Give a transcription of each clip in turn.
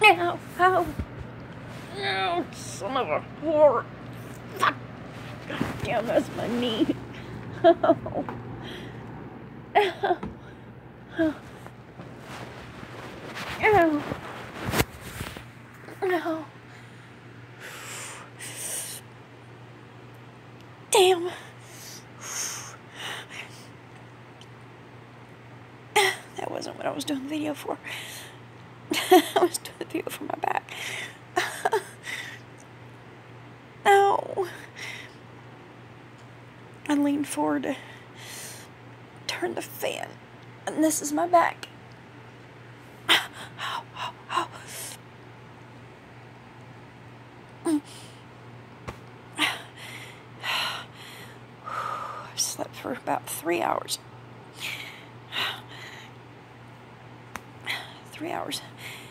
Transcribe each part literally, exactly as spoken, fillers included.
Ow, ow. No, son of a whore. Fuck. God damn, that's my knee. Oh. Ow. Oh. Ow. Ow. Damn. That wasn't what I was doing the video for. I was doing the video for my back. Ow. I leaned forward to turn the fan, and this is my back. Ow, ow, ow. I've slept for about three hours. Three hours.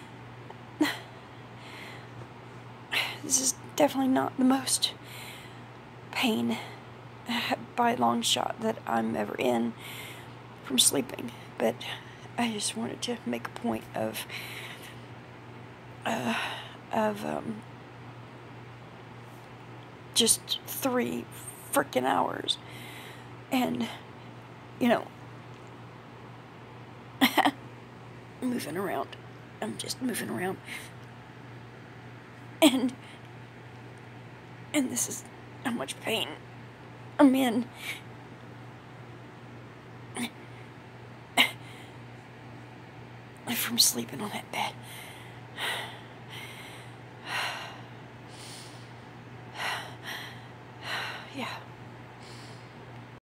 This is definitely not the most pain by a long shot that I'm ever in from sleeping, but I just wanted to make a point of uh, of um, just three freaking hours, and you know, moving around. I'm just moving around, and and this is how much pain I'm in. From sleeping on that bed.